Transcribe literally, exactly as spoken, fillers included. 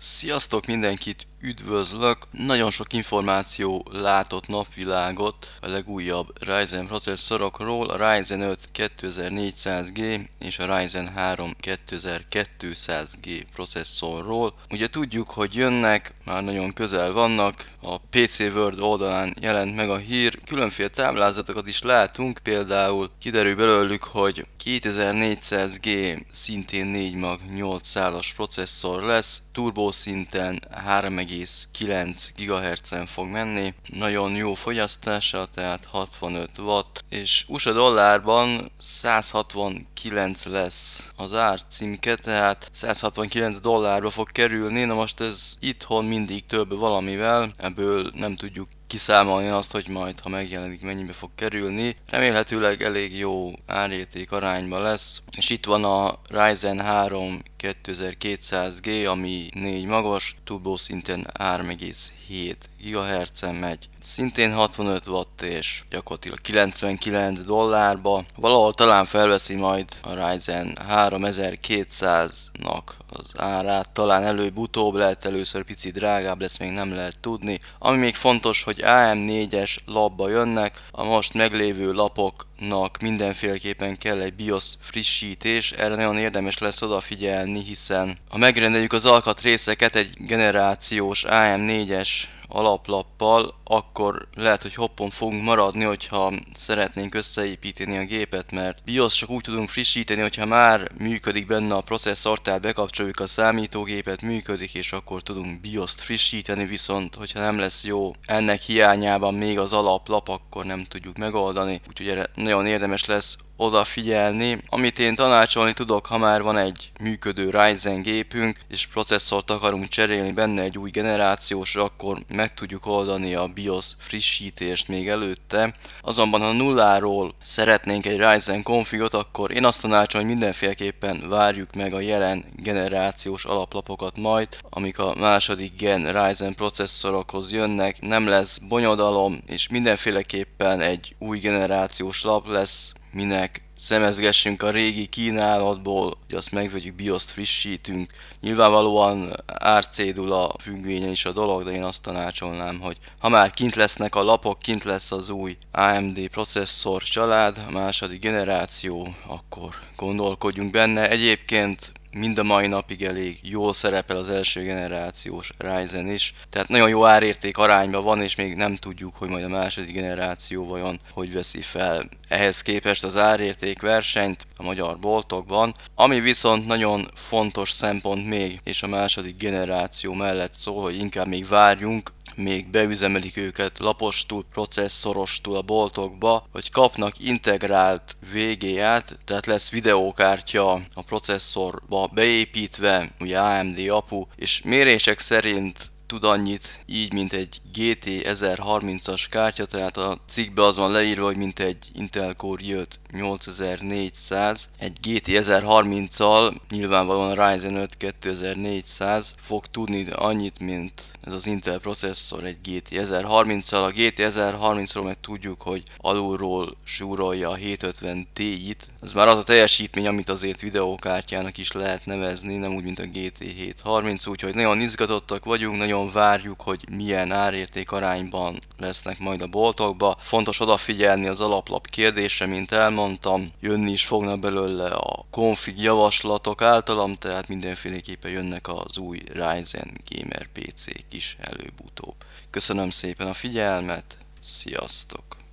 Sziasztok, mindenkit üdvözlök! Nagyon sok információ látott napvilágot a legújabb Ryzen processzorokról, a Ryzen öt kétezer-négyszáz G és a Ryzen három kétezer-kétszáz G processzorról. Ugye tudjuk, hogy jönnek, már nagyon közel vannak, a pé cé World oldalán jelent meg a hír, különféle táblázatokat is látunk, például kiderül belőlük, hogy kétezer-négyszáz G szintén négy mag nyolc szálas processzor lesz, turbo szinten három egész kilenc gigahertzen fog menni, nagyon jó fogyasztása, tehát hatvanöt watt, és u es á dollárban száz hatvankilenc lesz az árcímke, tehát száz hatvankilenc dollárba fog kerülni. Na most ez itthon mindig több valamivel, ebből nem tudjuk kiszámolni azt, hogy majd ha megjelenik mennyibe fog kerülni. Remélhetőleg elég jó árérték arányban lesz. És itt van a Ryzen három kétezer-kétszáz G, ami négy magos, turbo szinten három egész hét gigahertzen megy. Szintén hatvanöt watt és gyakorlatilag kilencvenkilenc dollárba. Valahol talán felveszi majd a Ryzen három ezerkétszáznak az árát, talán előbb-utóbb, lehet először picit drágább lesz, még nem lehet tudni. Ami még fontos, hogy á em négyes lapba jönnek, a most meglévő lapoknak mindenféleképpen kell egy BIOS frissítés, erre nagyon érdemes lesz odafigyelni, hiszen ha megrendeljük az alkatrészeket egy generációs á em négyes alaplappal, akkor lehet, hogy hoppon fogunk maradni, hogyha szeretnénk összeépíteni a gépet, mert BIOS csak úgy tudunk frissíteni, hogyha már működik benne a processzor, tehát bekapcsoljuk a számítógépet, működik, és akkor tudunk BIOS-t frissíteni, viszont hogyha nem lesz jó ennek hiányában még az alaplap, akkor nem tudjuk megoldani, úgyhogy erre nagyon érdemes lesz odafigyelni. Amit én tanácsolni tudok, ha már van egy működő Ryzen gépünk, és processzort akarunk cserélni benne egy új generációsra, akkor meg tudjuk oldani a BIOS frissítést még előtte. Azonban ha nulláról szeretnénk egy Ryzen konfigot, akkor én azt tanácsolom, hogy mindenféleképpen várjuk meg a jelen generációs alaplapokat majd, amik a második gen Ryzen processzorokhoz jönnek. Nem lesz bonyodalom, és mindenféleképpen egy új generációs lap lesz, minek szemezgessünk a régi kínálatból, hogy azt megvegyük, BIOS-t frissítünk. Nyilvánvalóan árcédula függvénye is a dolog, de én azt tanácsolnám, hogy ha már kint lesznek a lapok, kint lesz az új á em dé processzor család, a második generáció, akkor gondolkodjunk benne. Egyébként mind a mai napig elég jól szerepel az első generációs Ryzen is, tehát nagyon jó árérték arányban van, és még nem tudjuk, hogy majd a második generáció vajon hogy veszi fel ehhez képest az árérték versenyt a magyar boltokban. Ami viszont nagyon fontos szempont még, és a második generáció mellett szól, hogy inkább még várjunk, még beüzemelik őket lapostól, processzorostól a boltokba, hogy kapnak integrált vé gé á-t, tehát lesz videókártya a processzorba beépítve, ugye á em dé apu, és mérések szerint tud annyit így, mint egy gé té ezerharmincas kártya, tehát a cikkben az van leírva, hogy mint egy Intel Core i öt nyolcezer-négyszáz, egy gé té ezerharminccal, nyilvánvalóan a Ryzen öt kétezer-négyszáz fog tudni annyit, mint ez az Intel processzor egy gé té ezerharminccal. A gé té ezerharmincról meg tudjuk, hogy alulról súrolja a hétszázötven Ti-t. Ez már az a teljesítmény, amit azért videókártyának is lehet nevezni, nem úgy, mint a gé té hétszázharminc, úgyhogy nagyon izgatottak vagyunk, nagyon várjuk, hogy milyen árérték arányban lesznek majd a boltokba. Fontos odafigyelni az alaplap kérdésre, mint elmondtam, jönni is fognak belőle a config javaslatok általam, tehát mindenféleképpen jönnek az új Ryzen Gamer pé cék is előbb-utóbb. Köszönöm szépen a figyelmet, sziasztok!